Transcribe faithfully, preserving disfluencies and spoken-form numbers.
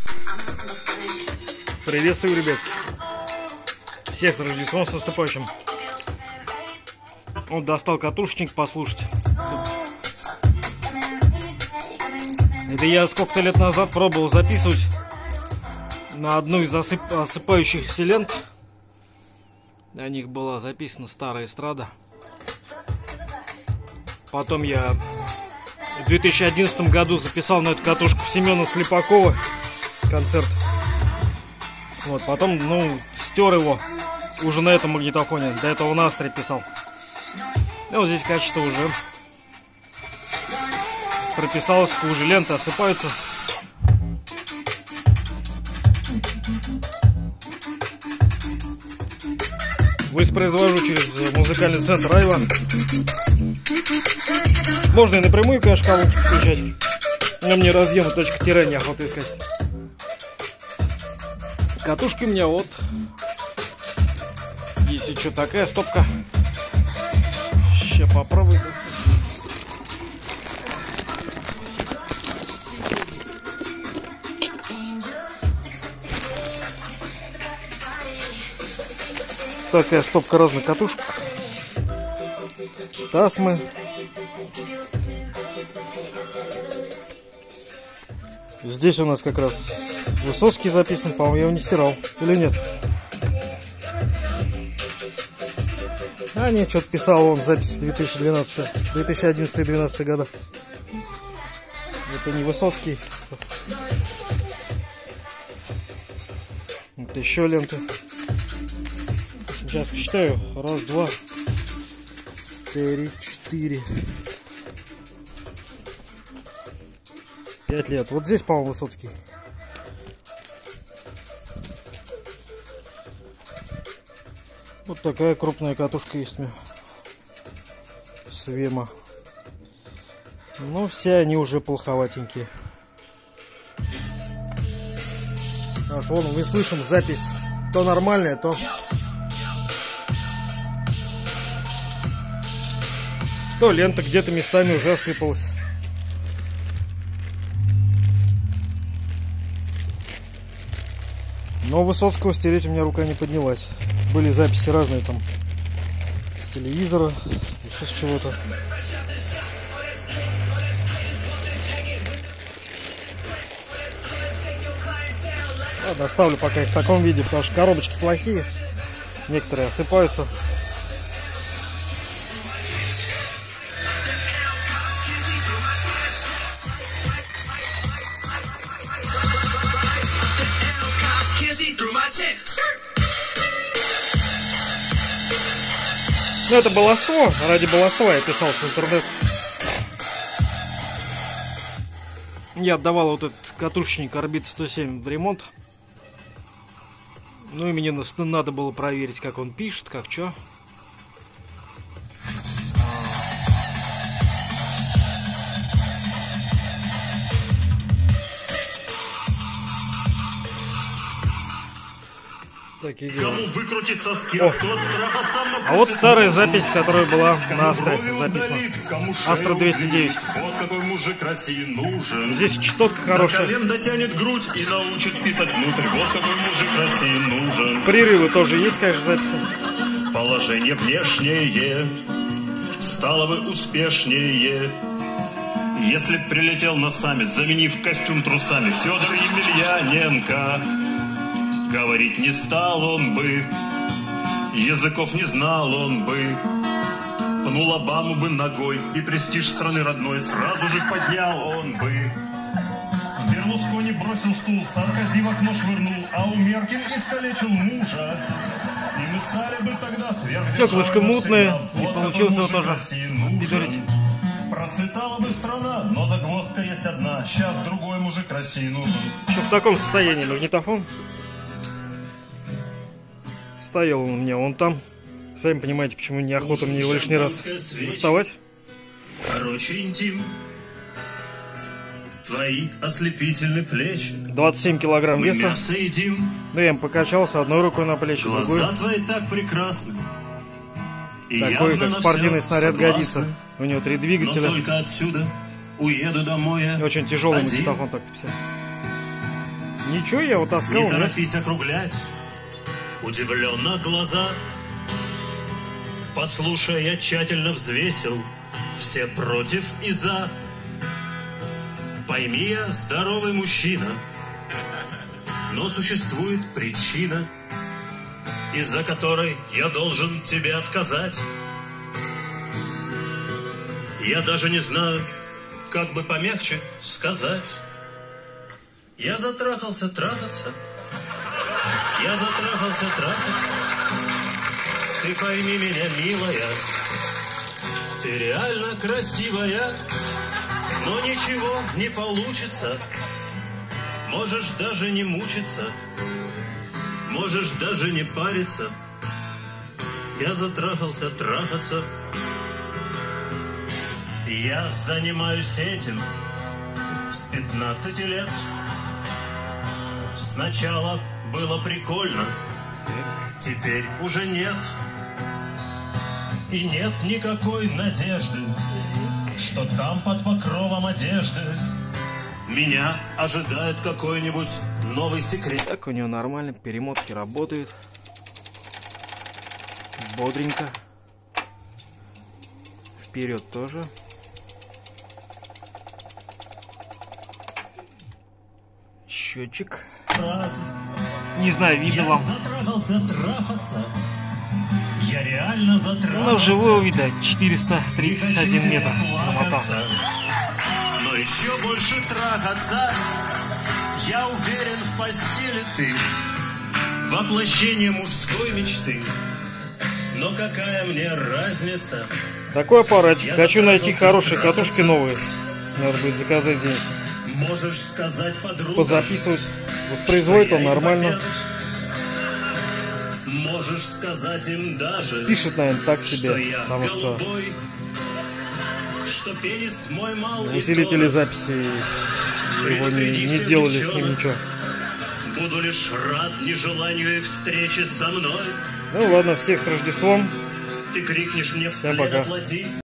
Приветствую, ребят. Всех с Рождеством, с наступающим. Он достал катушечник послушать. Это я сколько-то лет назад пробовал записывать на одну из осып... осыпающихся лент. На них была записана старая эстрада. Потом я в две тысячи одиннадцатом году записал на эту катушку Семена Слепакова концерт. Вот, потом, ну, стер его уже на этом магнитофоне. До этого на Астре писал. И вот здесь качество уже прописалось, хуже, ленты осыпаются. Воспроизвожу через музыкальный центр Айва. Можно и напрямую, конечно, колонки включать. Но мне разъема точка тире неохота искать. Катушки у меня вот. Если что, такая стопка. Сейчас попробую. Такая стопка разных катушек. Тасмы. Здесь у нас как раз Высоцкий записан, по-моему, я его не стирал. Или нет? А нет, что-то писал он запись две тысячи двенадцатый, две тысячи одиннадцатый — две тысячи двенадцатый года. Это не Высоцкий. Это еще ленты. Сейчас посчитаю. Раз, два, три, четыре. Пять лет. Вот здесь, по-моему, Высоцкий. Вот такая крупная катушка есть у меня. Свема. Но все они уже плоховатенькие. Аж вон мы слышим запись. То нормальная, то... То лента где-то местами уже осыпалась. Но Высоцкого стереть у меня рука не поднялась. Были записи разные там. С телевизора, еще с чего-то. Ладно, оставлю пока их в таком виде, потому что коробочки плохие. Некоторые осыпаются. Ну, это баловство. Ради баловства я писал с интернета. Я отдавал вот этот катушечник Орбит сто семь в ремонт. Ну и мне надо было проверить, как он пишет, как что. Такие дела. Кому выкрутиться с кем, тот страха сам. А вот старая запись, которая была на Астре записана. Астра двести девять. Вот какой мужик России нужен. Здесь частотка хорошая. До колен дотянет грудь и научит писать внутрь. Вот какой мужик России нужен. Прерывы тоже есть, конечно, записи. Положение внешнее стало бы успешнее, если б прилетел на саммит, заменив костюм трусами, Федор Емельяненко. Говорить не стал он бы, языков не знал он бы, пнул Обаму бы ногой, и престиж страны родной сразу же поднял он бы. Берлускони бросил стул, Саркози в окно швырнул, а у Меркель искалечил мужа. И мы стали бы тогда сверх... Стеклышко мутное, не вот получилось его тоже пидорить. Процветала бы страна, но загвоздка есть одна, сейчас другой мужик России нужен. Что в таком состоянии магнитофон? Стоял он у меня вон там. Сами понимаете, почему неохота мне его лишний раз доставать. Короче, интим. Твои ослепительные плечи. двадцать семь килограмм веса. Ну, я им покачался одной рукой на плечи, другой. Глаза твои так прекрасны. Такой, как спортивный снаряд годится. У него три двигателя. Но только отсюда уеду домой. И очень тяжелый магнитофон так-то все. Ничего, я вот таскал. Не торопись округлять удивленно глаза. Послушай, я тщательно взвесил все против и за. Пойми, я здоровый мужчина, но существует причина, из-за которой я должен тебе отказать. Я даже не знаю, как бы помягче сказать. Я затрахался трахаться, я затрахался трахаться. Ты пойми меня, милая, ты реально красивая, но ничего не получится. Можешь даже не мучиться, можешь даже не париться. Я затрахался трахаться. Я занимаюсь этим с пятнадцати лет. Сначала было прикольно, теперь уже нет. И нет никакой надежды, что там под покровом одежды меня ожидает какой-нибудь новый секрет. Так, у него нормально, перемотки работают. Бодренько. Вперед тоже. Счетчик. Не знаю, видно вам. Я реально затрахался. Но вживую видно четыреста тридцать один метр намотал. Но еще больше трахаться. Я уверен, в постели ты воплощение мужской мечты. Но какая мне разница? Такой аппаратик. Хочу найти хорошие катушки новые. Надо будет заказать денег. Можешь сказать подругам, позаписывать. Воспроизводит он нормально. Можешь сказать им даже, пишет, наверное, так себе, что потому что голубой, что пенис мой мал усилители записи его не, не делали с ним ничего. Буду лишь рад нежеланию их встречи со мной. Ну ладно, всех с Рождеством. Ты крикнешь мне Всем вслед пока. оплати.